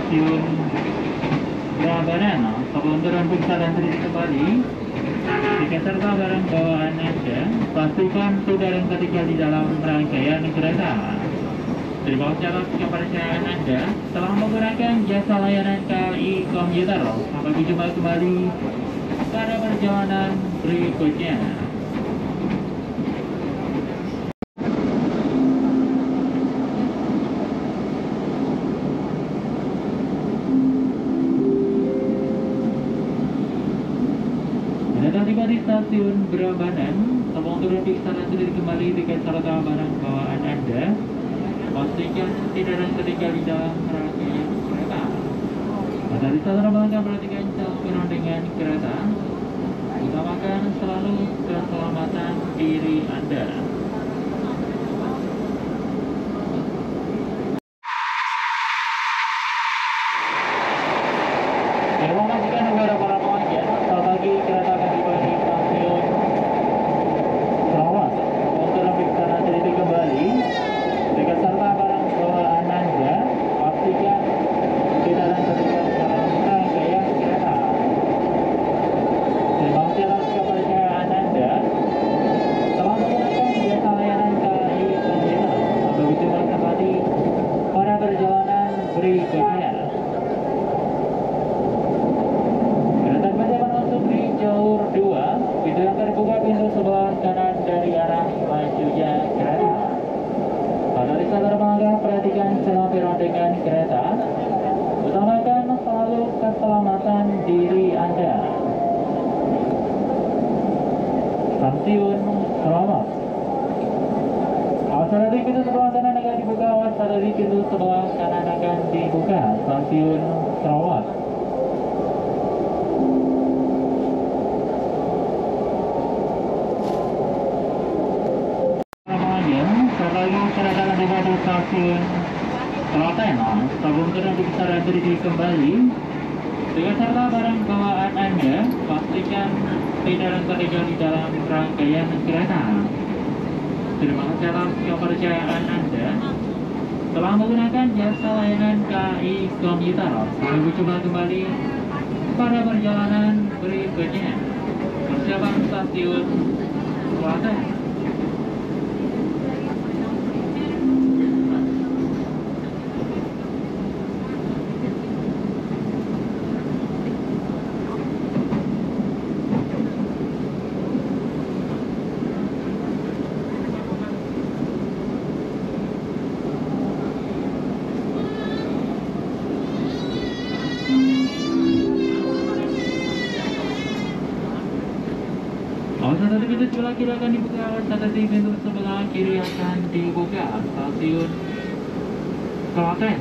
stasiun Prambanan. Sebelum turun periksa dan teliti kembali, tiket serta barang bawaan Anda pastikan tidak ada yang tertinggal di dalam rangkaian kereta. Terima kasih atas kepercayaan Anda telah menggunakan jasa layanan KAI Komuter. Sampai berjumpa kembali pada perjalanan berikutnya. Sudah tiba di stasiun Prambanan. Sebelum turun periksa dan teliti kembali tiket serta barang bawaan Anda pastikan tidak ada yang tertinggal di dalam rangkaian kereta. Pada saudara bangga perhatikan calon dengan kereta, utamakan selalu keselamatan diri Anda. Informasikan kepada para pelanggan, saat lagi kereta akan tiba di stasiun Sarawak. Untuk periksa dan teliti kembali tiket serta barang bawaan Anda pastikan tidak ada yang tertinggal dalam rangkaian kereta. Terima kasih atas kepercayaan Anda telah menggunakan jasa layanan KAI Komuter. Sampai berjumpa kembali pada perjalanan berikutnya. Kereta Pembangunan masuk di jalur 2, pintu yang terbuka pintu sebelah kanan dari arah majunya kereta. Pada saudara bangga perhatikan selama rondekan kereta, utamakan selalu keselamatan diri Anda. Stasiun Sarawak. Awas hati pintu sebelah kanan akan dibuka. Awas hati pintu sebelah kanan akan dibuka. Stasiun Sarawak. Lagi kereta akan tiba di stasiun Klaten. Sebelum turun periksa dan teliti kembali, tiket serta barang bawaan Anda pastikan tidak ada yang tertinggal di dalam rangkaian kereta. Terima kasih atas kepercayaan Anda telah menggunakan jasa layanan KAI Komuter. Sampai berjumpa kembali pada perjalanan berikutnya. Persiapan stasiun Klaten. Awas hati pintu sebelah kiri akan dibuka. Awas hati pintu sebelah kiri akan dibuka. Stasiun Klaten.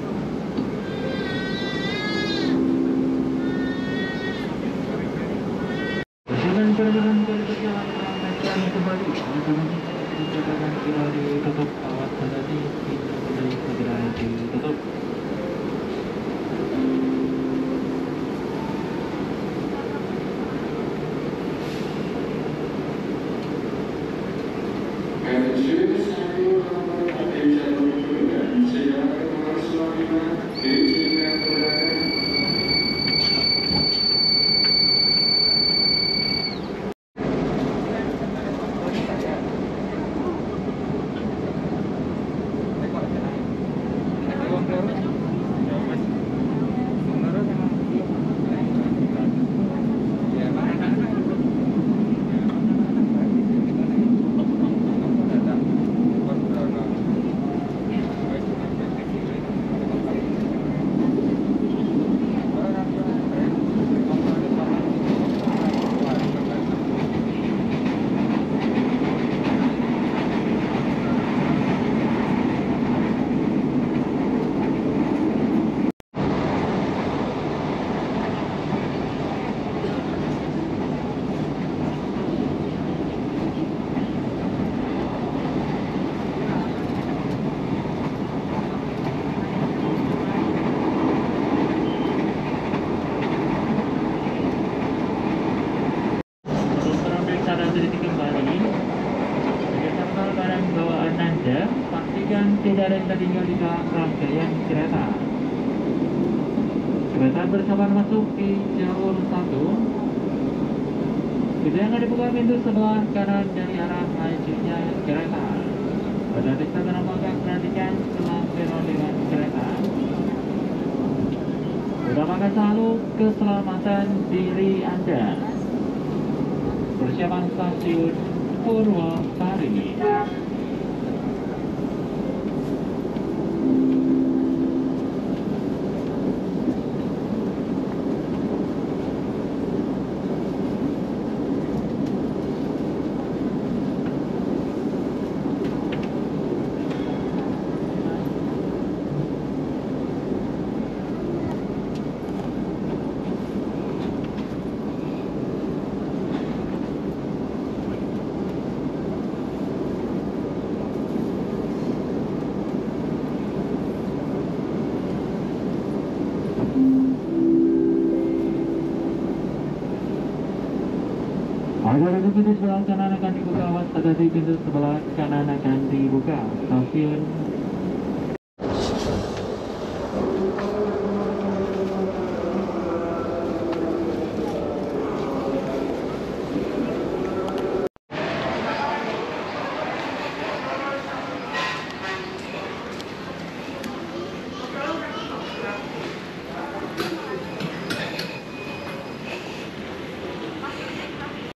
Perjalanan perjalanan kembali. Perjalanan segera ditutup. Awas hati pintu segera ditutup. tidak ada yang tertinggal di dalam rangkaian kereta. Kereta bersabar masuk di jalur 1. Pintu yang dibuka pintu sebelah kanan dari arah majunya kereta. Pada stasiun Rembang perhatikan kelampiran dengan kereta. Utamakan selalu keselamatan diri Anda. Persiapan stasiun Purwosari. Agar pintu sebelah kanan akan dibuka, awas hati-hati pintu sebelah kanan akan dibuka. Stasiun